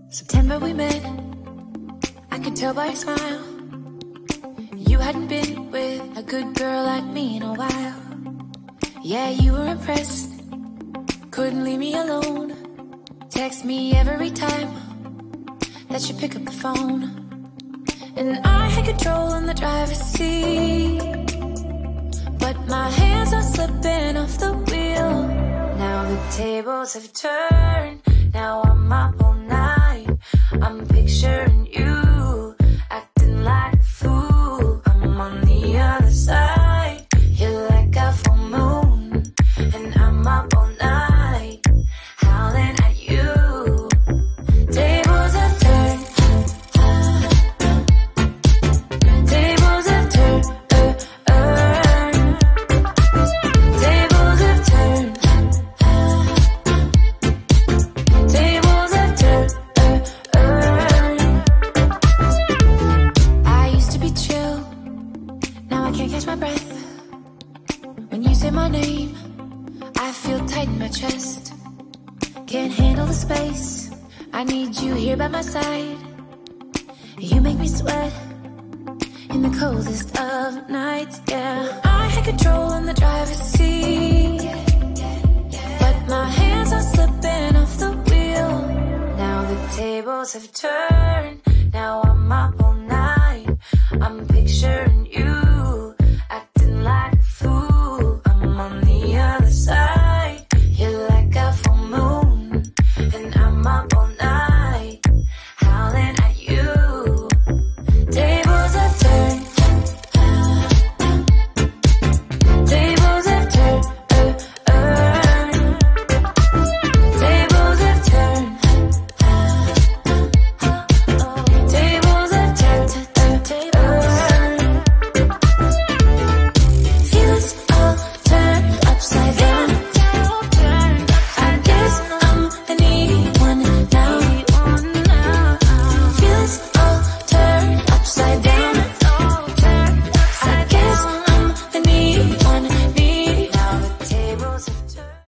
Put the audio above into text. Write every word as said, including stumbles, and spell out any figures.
September we met, I could tell by your smile. You hadn't been with a good girl like me in a while. Yeah, you were impressed, couldn't leave me alone. Text me every time that you pick up the phone. And I had control in the driver's seat, but my hands are slipping off the wheel. Now the tables have turned, now I'm up all night. I'm picturing you, acting like a fool. I'm on the other side, you're like a full moon, and I'm up all night, howling at you. Tables have turned, tables have turned, uh, uh. Tables have turned, tables have turned, uh, uh. I used to be chill, now I can't catch my breath. When you say my name, I feel tight in my chest. Can't handle the space, I need you here by my side. You make me sweat in the coldest of nights, yeah. I had control in the driver's seat, but my hands are slipping off the wheel. Now the tables have turned,